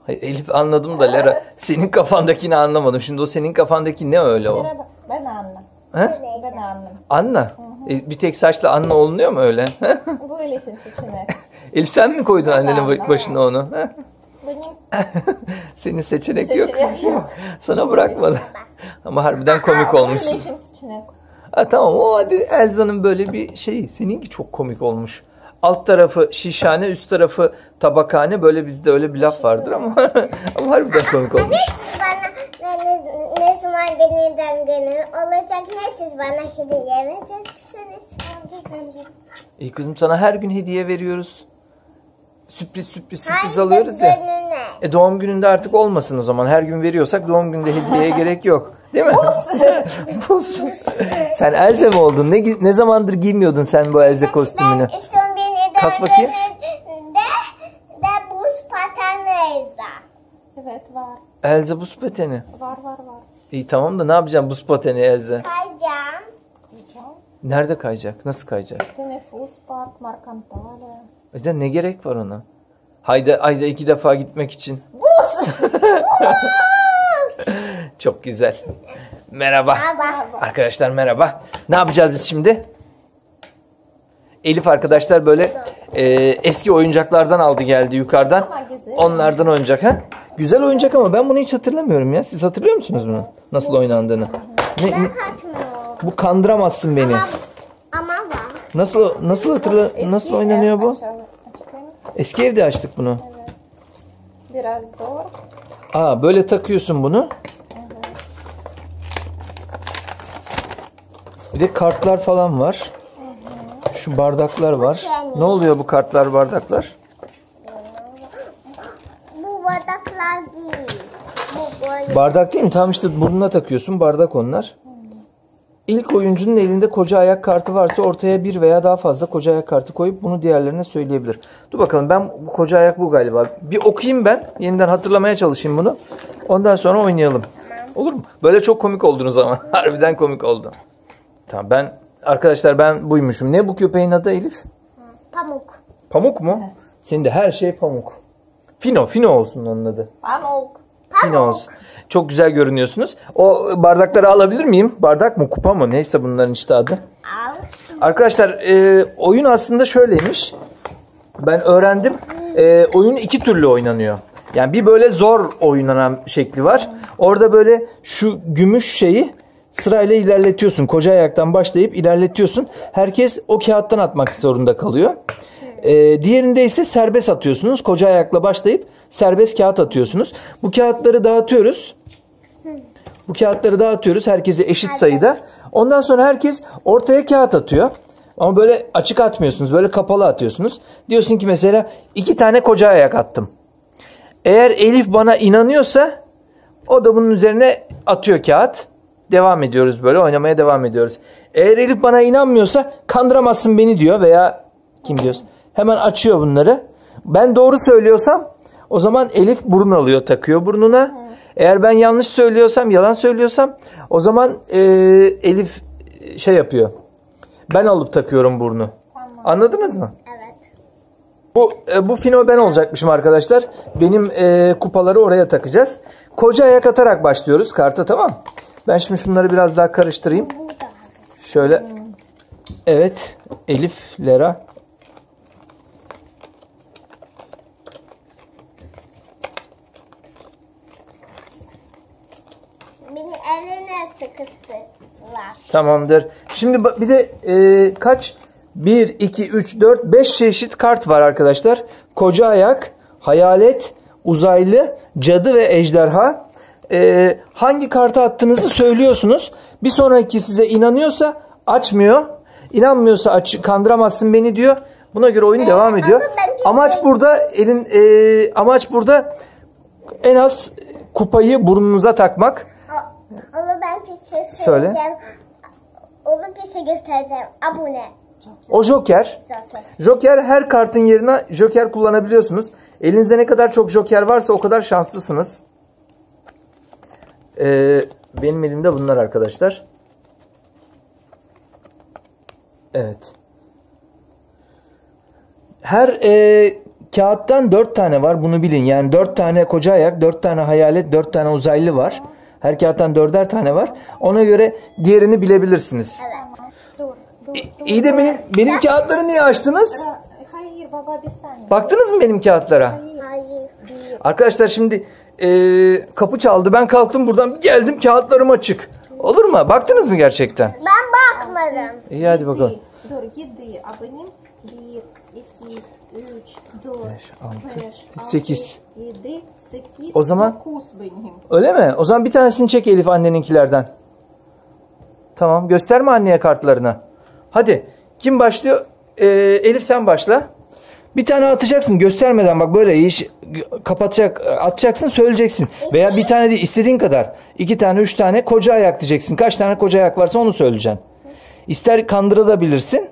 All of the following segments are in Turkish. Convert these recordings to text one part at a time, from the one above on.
Hayır, Elif anladım da Lera senin kafandakini anlamadım. Şimdi o senin kafandaki ne öyle o? Ben Anna. He? Ben Anna. Anna. Bir tek saçla Anna olunuyor mu öyle? Bu Elif'in seçeneği. Elif sen mi koydun annenin başına onu? Benim Senin seçenek yok. seçenek yok. Sana bırakmadı. Ama harbiden komik olmuşsun. Elif'in seçeneği. Ha, tamam o hadi Elza'nın böyle bir şeyi. Seninki çok komik olmuş. Alt tarafı şişhane, üst tarafı tabakhane. Böyle bizde öyle bir laf vardır ama ama harbiden komik olmuş. Ne zaman benim günüm olacak, ne siz bana hediye vereceksiniz? İyi kızım, sana her gün hediye veriyoruz. Sürpriz alıyoruz ya. Doğum gününde artık olmasın o zaman. Her gün veriyorsak doğum gününde hediyeye gerek yok. Değil mi? Olsun. Sen Elsa mı oldun? Ne zamandır giymiyordun sen bu Elsa kostümünü? Ben işte beni Kalk bakayım. de buz pateni Elsa. Evet var. Elsa buz pateni. Var. İyi tamam da ne yapacağım buz pateni Elsa? Kayacağım. Nerede kayacak? Nasıl kayacak? Teneffüs Park Markantale. Ne gerek var ona? Ayda 2 defa gitmek için. Buz! Çok güzel. Merhaba. Merhaba. Arkadaşlar merhaba. Ne yapacağız biz şimdi? Elif arkadaşlar böyle eski oyuncaklardan aldı geldi yukarıdan. Ama güzel. Onlardan oyuncak ha? Güzel oyuncak ama ben bunu hiç hatırlamıyorum ya. Siz hatırlıyor musunuz bunu? Nasıl oynandığını? Ben katmıyorum. Bu kandıramazsın beni. Ama var. Nasıl oynanıyor bu? Eski evde açtık bunu. Biraz zor. Böyle takıyorsun bunu. Bir de kartlar falan var. Şu bardaklar var. Ne oluyor bu kartlar, bardaklar? Bu bardaklar değil. Bu böyle. Bardak değil mi? Tamam işte burnuna takıyorsun. Bardak onlar. İlk oyuncunun elinde koca ayak kartı varsa ortaya bir veya daha fazla koca ayak kartı koyup bunu diğerlerine söyleyebilir. Dur bakalım, ben bu koca ayak bu galiba. Bir okuyayım ben. Yeniden hatırlamaya çalışayım bunu. Ondan sonra oynayalım. Olur mu? Böyle çok komik oldunuz ama. Harbiden komik oldu. Tamam arkadaşlar ben buymuşum. Ne bu köpeğin adı Elif? Pamuk. Pamuk mu? Senin de her şey pamuk. Fino olsun onun adı. Pamuk. Fino olsun. Çok güzel görünüyorsunuz. O bardakları alabilir miyim? Bardak mı, kupa mı? Neyse bunların işte adı. Al. Arkadaşlar oyun aslında şöyleymiş. Ben öğrendim. Oyun 2 türlü oynanıyor. Yani bir böyle zor oynanan şekli var. Orada böyle şu gümüş şeyi sırayla ilerletiyorsun. Koca ayaktan başlayıp ilerletiyorsun. Herkes o kağıttan atmak zorunda kalıyor. Diğerinde ise serbest atıyorsunuz. Koca ayakla başlayıp serbest kağıt atıyorsunuz. Bu kağıtları dağıtıyoruz. Herkese eşit sayıda. Ondan sonra herkes ortaya kağıt atıyor. Ama böyle açık atmıyorsunuz. Böyle kapalı atıyorsunuz. Diyorsun ki mesela 2 tane koca ayak attım. Eğer Elif bana inanıyorsa o da bunun üzerine atıyor kağıt. Devam ediyoruz böyle. Oynamaya devam ediyoruz. Eğer Elif bana inanmıyorsa kandıramazsın beni diyor veya kim diyorsun. Hemen açıyor bunları. Ben doğru söylüyorsam o zaman Elif burun alıyor, takıyor burnuna. Eğer ben yanlış söylüyorsam, yalan söylüyorsam o zaman Elif şey yapıyor. Ben alıp takıyorum burnu. Tamam. Anladınız mı? Evet. Bu fino ben olacakmışım arkadaşlar. Benim kupaları oraya takacağız. Koca ayak atarak başlıyoruz karta, tamam. Ben şimdi şunları biraz daha karıştırayım. Şöyle. Evet. Elif, Lera. Beni eline sıkıştırdılar. Tamamdır. Şimdi bir de kaç? 1, 2, 3, 4, 5 çeşit kart var arkadaşlar. Koca ayak, hayalet, uzaylı, cadı ve ejderha. Hangi kartı attığınızı söylüyorsunuz. Bir sonraki size inanıyorsa açmıyor. İnanmıyorsa kandıramazsın beni diyor. Buna göre oyun devam ediyor. Amaç burada en az kupayı burnunuza takmak. Onu ben pisi Söyle. söyleyeceğim. Onu pisi göstereceğim. Abone. O joker. Zaten. Joker, her kartın yerine joker kullanabiliyorsunuz. Elinizde ne kadar çok joker varsa o kadar şanslısınız. Benim elimde bunlar arkadaşlar. Evet. Her kağıttan 4 tane var, bunu bilin. Yani 4 tane koca ayak, 4 tane hayalet, 4 tane uzaylı var. Her kağıttan 4'er tane var. Ona göre diğerini bilebilirsiniz. Dur. İyi de benim kağıtları niye açtınız? Hayır baba bir saniye. Baktınız mı benim kağıtlara? Hayır. Arkadaşlar şimdi kapı çaldı. Ben kalktım buradan, geldim, kağıtlarım açık. Olur mu? Baktınız mı gerçekten? Ben bakmadım. İyi, hadi bakalım. Dur 7. A benim 1, 2, 3, 4, 5, 8. 7, 8, O zaman- 9 benim. Öyle mi? O zaman bir tanesini çek Elif, anneninkilerden. Tamam. Gösterme anneye kartlarını. Hadi. Kim başlıyor? Elif sen başla. Bir tane atacaksın göstermeden, bak böyle iş atacaksın, söyleyeceksin. Veya bir tane değil, istediğin kadar. 2 tane 3 tane koca ayak diyeceksin. Kaç tane koca ayak varsa onu söyleyeceksin. İster kandırabilirsin.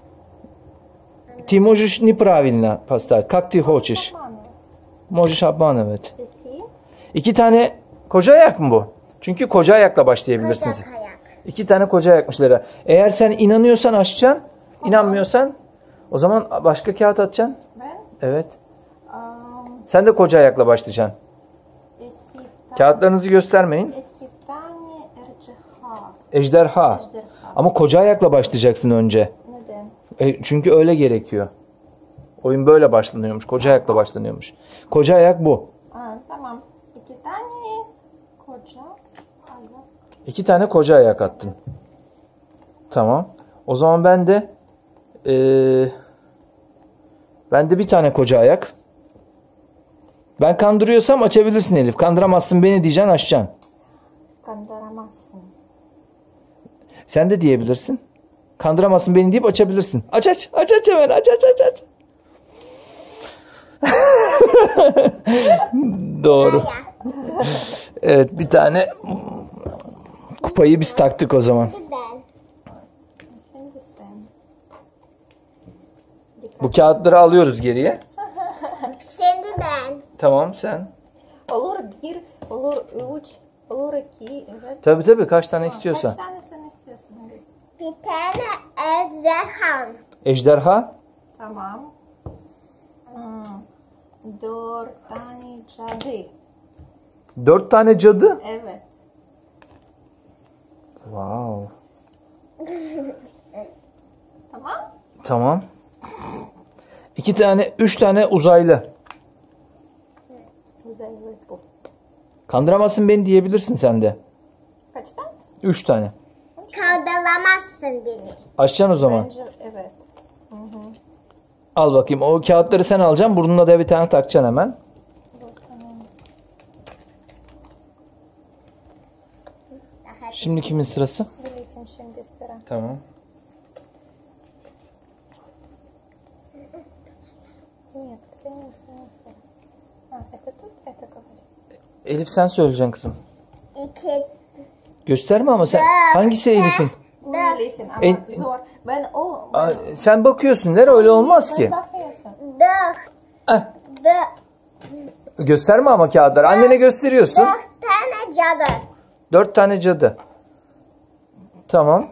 Ти можешь неправильно поставить. Как ты хочешь? Можешь обманывать. 2, 2 tane koca ayak mı bu? Çünkü koca ayakla başlayabilirsiniz. Bacak ayak. 2 tane koca ayakmışlara. Eğer sen inanıyorsan açacaksın. İnanmıyorsan o zaman başka kağıt atacaksın. ben Evet. 2 Sen de koca ayakla başlayacaksın. Kağıtlarınızı göstermeyin. 2 tane ejderha. Ejderha. Ama koca ayakla başlayacaksın önce. Neden? Çünkü öyle gerekiyor. Oyun böyle başlanıyormuş. Koca ayakla başlanıyormuş. Koca ayak bu. Tamam. 2 tane koca ayak. 2 tane koca ayak attın. Tamam. O zaman ben de bir tane koca ayak. Ben kandırıyorsam açabilirsin Elif. Kandıramazsın beni diyeceksin, açacaksın. Kandıramazsın. Sen de diyebilirsin. Kandıramazsın beni deyip açabilirsin. Aç hemen aç. Doğru. Evet, bir tane kupayı biz taktık o zaman. Ben. Şimdi sen. Bu kağıtları alıyoruz geriye. Şimdi ben. Tamam, sen. Olur 1, olur 3, olur 2. Evet. Tabii kaç tane istiyorsan. Kaç tane sen istiyorsun? Evet. Bir tane ejderha. Ejderha. Tamam. 4 tane cadı. 4 tane cadı. Evet. Wow. Tamam. Tamam. 3 tane uzaylı. Güzel bu. Kandıramazsın beni diyebilirsin sen de. Kaç tane? 3 tane. Kaldıramazsın beni. Açacaksın o zaman. Bence evet. Al bakayım. O kağıtları sen alacaksın. Burnuna da bir tane takacaksın hemen. Şimdi kimin sırası? Bileyim şimdi sıra. Tamam. Нет, senin sıra. Это тут, это говорит. Elif sen söyleyeceksin kızım. 2, Gösterme ama sen. Hangisi Elif'in? Bu Elif'in ama En- zor. Ben o... Aa, sen bakıyorsun. Öyle olmaz ki. Bakıyorsun. 4, Eh, 4 gösterme ama kağıtları. Annene gösteriyorsun. tane cadı. 4 tane cadı. Tamam.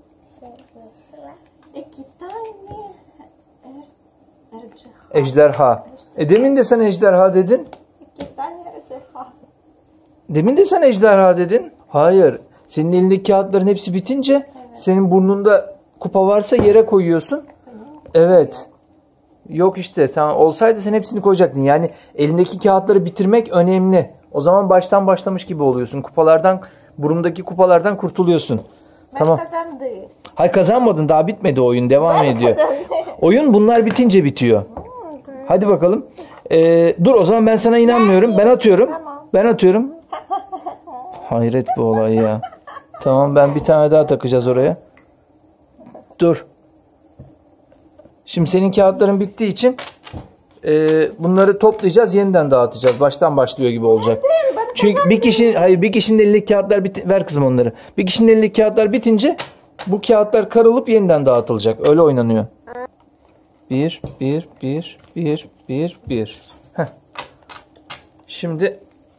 2 tane ejderha. Ejderha. Demin de sen ejderha dedin. 2 tane ejderha. Demin de sen ejderha dedin. Hayır. Senin elindeki kağıtların hepsi bitince senin burnunda kupa varsa yere koyuyorsun. Evet. Yok işte. Tamam. Olsaydı sen hepsini koyacaktın. Yani elindeki kağıtları bitirmek önemli. O zaman baştan başlamış gibi oluyorsun. Burundaki kupalardan kurtuluyorsun. Ben Tamam. kazandım. Hayır, kazanmadın. Daha bitmedi oyun. Devam ediyor. Kazandım. Oyun bunlar bitince bitiyor. Hadi bakalım. Dur, o zaman ben sana inanmıyorum. Ben atıyorum. Ben atıyorum. Hayret bu olay ya. Tamam, ben bir tane daha takacağız oraya. Dur. Şimdi senin kağıtların bittiği için bunları toplayacağız, yeniden dağıtacağız. Baştan başlıyor gibi olacak. Çünkü bir kişinin elindeki kağıtlar ver kızım onları. Bir kişinin elindeki kağıtlar bitince bu kağıtlar karılıp yeniden dağıtılacak. Öyle oynanıyor. 1 1 1 1 1 1. Heh. Şimdi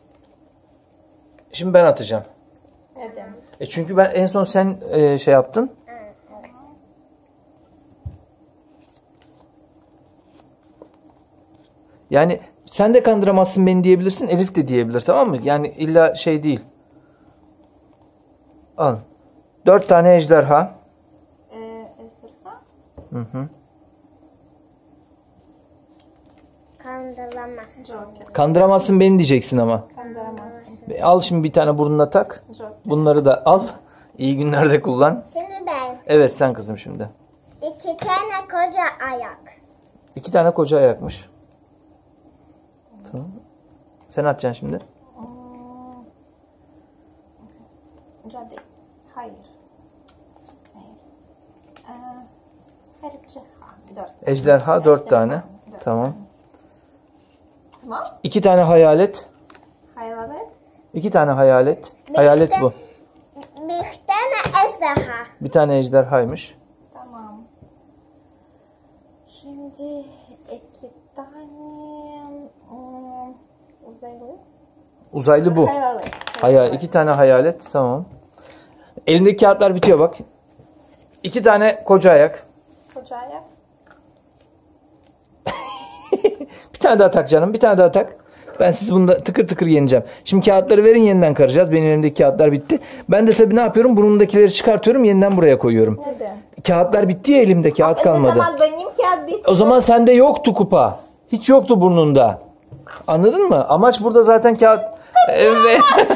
ben atacağım. Neden? Çünkü ben en son sen şey yaptın. Yani sen de kandıramazsın beni diyebilirsin. Elif de diyebilir, tamam mı? Yani illa şey değil. Al. 4 tane ejderha. Ejderha. Hı hı. Kandıramaz. Joker. Kandıramazsın beni diyeceksin ama. Kandıramazsın. Al şimdi bir tane burnuna tak. Joker. Bunları da al. İyi günlerde kullan. Şimdi ben. Evet sen kızım şimdi. 2 tane koca ayak. 2 tane koca ayakmış. Tamam. Sen atacaksın şimdi. Cadı. Hayır. Hayır. Ejderha. 4. Ejderha 4 tane. Tamam. Tamam. 2 tane hayalet. Hayalet. 2 tane hayalet. Hayalet bu. Bir tane ejderha. Bir tane ejderhaymış. Tamam. Şimdi 2 tane uzaylı. Uzaylı bu. Hayalet. Hayal. 2 tane hayalet. Tamam. Elindeki kağıtlar bitiyor bak. 2 tane koca ayak. Koca ayak. Bir tane daha tak canım. Bir tane daha tak. Ben sizi bunda tıkır tıkır yeneceğim. Şimdi kağıtları verin, yeniden karacağız. Benim elimdeki kağıtlar bitti. Ben de tabii ne yapıyorum? Burnumdakileri çıkartıyorum. Yeniden buraya koyuyorum. Neden? Kağıtlar bitti ya, elimde kağıt kalmadı. O zaman benim kağıt bitti. O zaman sende yoktu kupa. Hiç yoktu burnunda. Anladın mı? Amaç burada zaten kağıt. Evet.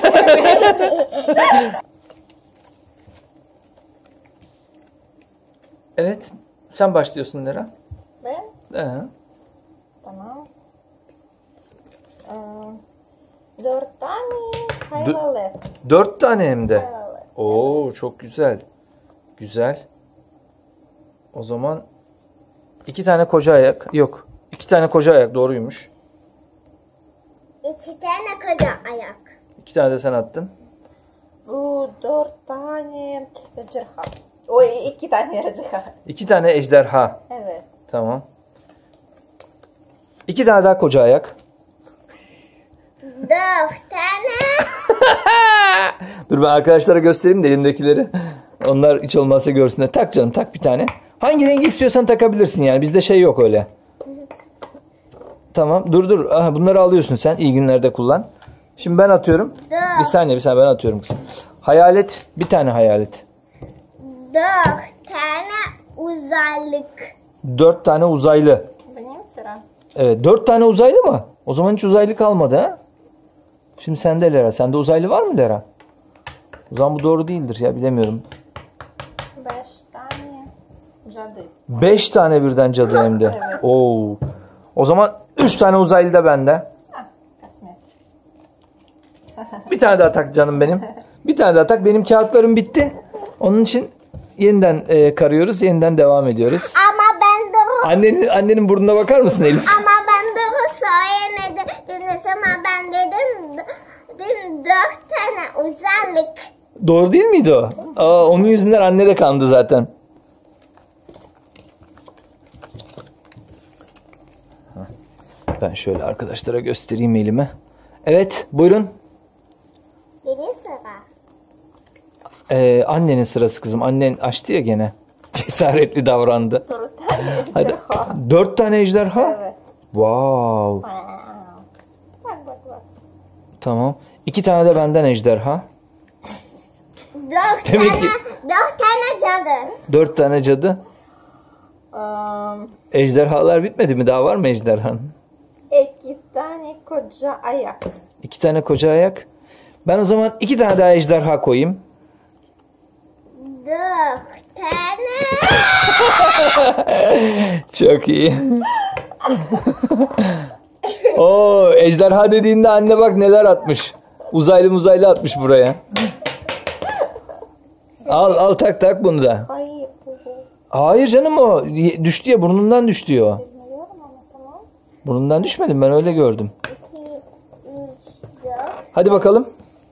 Evet. Sen başlıyorsun Lera. Ben? Tamam. 4 tane hayalet. 4 tane hem de. Hayalet. Oo çok güzel. Güzel. O zaman 2 tane koca ayak. Yok. 2 tane koca ayak doğruymuş. 2 tane koca ayak. 2 tane de sen attın. Bu 4 tane ejderha. O 2 tane ejderha. 2 tane ejderha. Evet. Tamam. 2 tane daha koca ayak. 4 tane. Dur ben arkadaşlara göstereyim de elimdekileri. Onlar hiç olmazsa görsünler. Tak canım, tak bir tane. Hangi rengi istiyorsan takabilirsin yani. Bizde şey yok öyle. Tamam dur. Aha, bunları alıyorsun sen. İyi günlerde kullan. Şimdi ben atıyorum. Bir saniye ben atıyorum kızım. Hayalet. Bir tane hayalet. 4 tane uzaylık. 4 tane uzaylı. Benim sıra. Evet 4 tane uzaylı mı? O zaman hiç uzaylı kalmadı ha? Şimdi sende Lera. Sende uzaylı var mı Lera? O zaman bu doğru değildir ya, bilemiyorum. 5 tane cadı. 5 tane birden cadı hem de. Evet. Oo. O zaman 3 tane uzaylı da bende. Kısmet. Bir tane daha tak canım benim. Bir tane daha tak. Benim kağıtlarım bitti. Onun için yeniden karıyoruz. Yeniden devam ediyoruz. Ama ben doğru. Annenin burnuna bakar mısın Elif? Ama ben doğru söylemedim. Ama ben dedim 4 tane uzaylık. Doğru değil miydi o? Onun yüzünden anne de kandı zaten. Ben şöyle arkadaşlara göstereyim elime. Evet buyurun. Benim sıra. Annenin sırası kızım. Annen açtı ya gene. Cesaretli davrandı. 4 tane Hadi. ejderha. 4 tane ejderha? Evet. Wow. Bak. Tamam. 2 tane de benden ejderha. 4 Demek tane, ki- 4 tane cadı. 4 tane cadı. Ejderhalar bitmedi mi? Daha var mı ejderhan? 2 tane koca ayak. 2 tane koca ayak. Ben o zaman 2 tane daha ejderha koyayım. 4 tane. Çok iyi. Oo, ejderha dediğinde anne bak neler atmış. Uzaylı atmış buraya. Al tak bunu da. Hayır. Hayır canım, o düştü ya, burnundan düştü ya o. Bilmiyorum ama tamam. Burnundan düşmedim, ben öyle gördüm. 2, 3, 4. Hadi bakalım.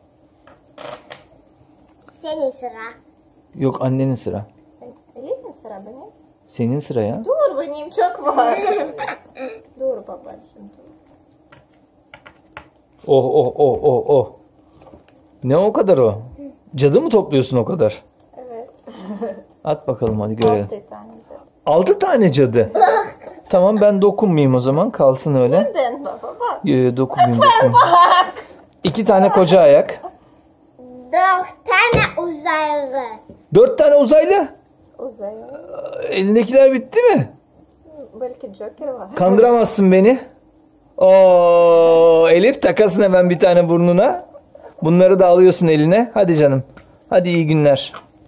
Senin sıra. Yok, annenin sıra. Elif mi sıra benim? Senin sıra ya. Dur benim çok var. Dur babacığım. Oh. Ne o kadar o? Cadı mı topluyorsun o kadar? Evet. At bakalım hadi görelim. 6 tane cadı. 6 tane cadı. Tamam, ben dokunmayayım o zaman, kalsın öyle. Neden? Dokunmayayım. 2 tane koca ayak. 4 tane uzaylı. 4 tane uzaylı. Uzaylı. Elindekiler bitti mi? Belki Joker var. Kandıramazsın beni. Oo, Elif takasın hemen bir tane burnuna. Bunları da alıyorsun eline. Hadi canım. Hadi iyi günler.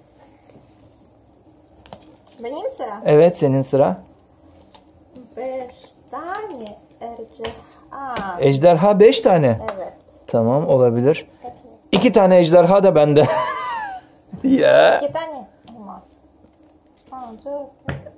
Benim sıra. Evet senin sıra. 5 tane ejderha. Ejderha 5 tane. Evet. Tamam olabilir. 2 tane ejderha da bende. Ya. 2 tane. Olmaz. Joker.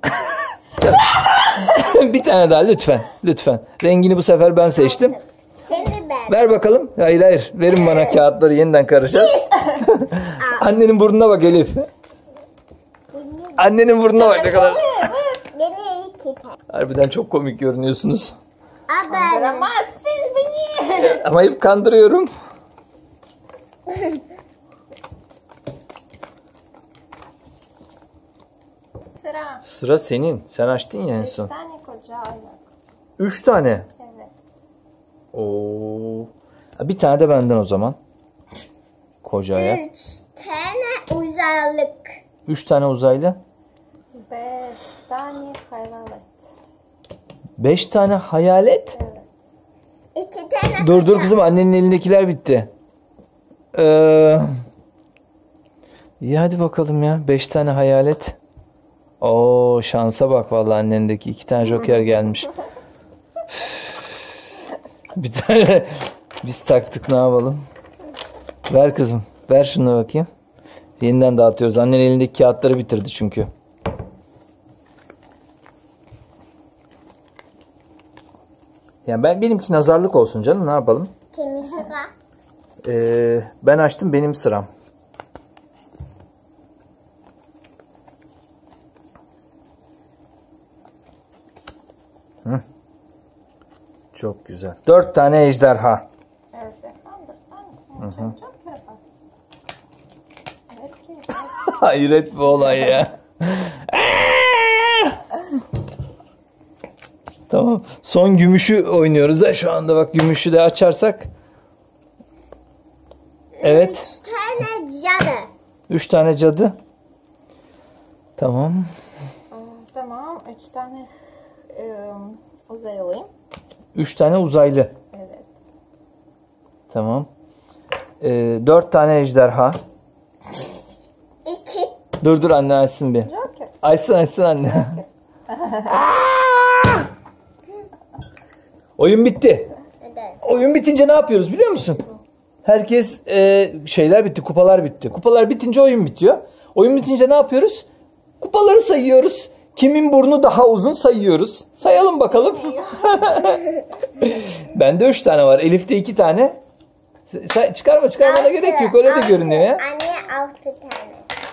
Bir tane daha lütfen. Lütfen. Rengini bu sefer ben seçtim. Seni ben. Ver bakalım. Hayır hayır. Verin bana kağıtları yeniden karışacağız. Annenin burnuna bak Elif. Annenin burnuna bak ne kadar. Beni 2 tane. Harbiden çok komik görünüyorsunuz. Ben. Kandıramazsın beni. Ama hep kandırıyorum. Sıra. Sıra senin. Sen açtın ya en 3 son. tane koca ayak. 3 tane. Evet. Oo. Bir tane de benden o zaman. Koca ayak. 3 tane uzaylık. 3 tane uzaylı. 5 tane hayalet. 5 tane hayalet. Evet. 2 tane. Dur kızım annenin elindekiler bitti. İyi hadi bakalım ya. 5 tane hayalet. Oo şansa bak vallahi annendeki 2 tane joker gelmiş. Bir tane biz taktık ne yapalım. Ver kızım. Ver şunu bakayım. Yeniden dağıtıyoruz. Annen elindeki kağıtları bitirdi çünkü. Yani benimki nazarlık olsun canım. Ne yapalım? Kimin sıra? Ben açtım benim sıram. Hı. Çok güzel. 4 tane ejderha. Evet. Joker var. Evet. Hayret bu olay ya. Tamam. Son gümüşü oynuyoruz da şu anda bak gümüşü de açarsak. Evet. 3 tane cadı. 3 tane cadı. Tamam. Tamam. 3 tane uzaylı. 3 tane uzaylı. Evet. Tamam. 4 tane ejderha. 2 Dur anne açsın bir. Joker. Açsın anne. Oyun bitti. Neden? Oyun bitince ne yapıyoruz biliyor musun? Herkes şeyler bitti, kupalar bitti. Kupalar bitince oyun bitiyor. Oyun bitince ne yapıyoruz? Kupaları sayıyoruz. Kimin burnu daha uzun sayıyoruz. Sayalım bakalım. Bende 3 tane var. Elif'te 2 tane. Çıkarmana gerek yok. Öyle de görünüyor ya. Anne 6 tane.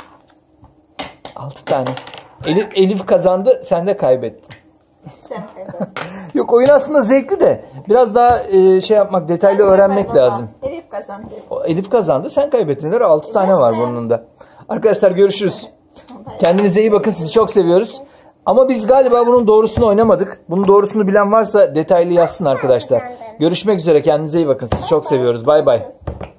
6 tane. Elif kazandı, sen de kaybettin. Sen kaybettin. Yok oyun aslında zevkli de biraz daha şey yapmak, detaylı öğrenmek lazım. Elif kazandı. Elif kazandı, sen kaybettin. 6 tane var burnunda. Arkadaşlar görüşürüz. Kendinize iyi bakın, sizi çok seviyoruz. Ama biz galiba bunun doğrusunu oynamadık. Bunun doğrusunu bilen varsa detaylı yazsın arkadaşlar. Görüşmek üzere, kendinize iyi bakın, sizi çok seviyoruz. Bay bay.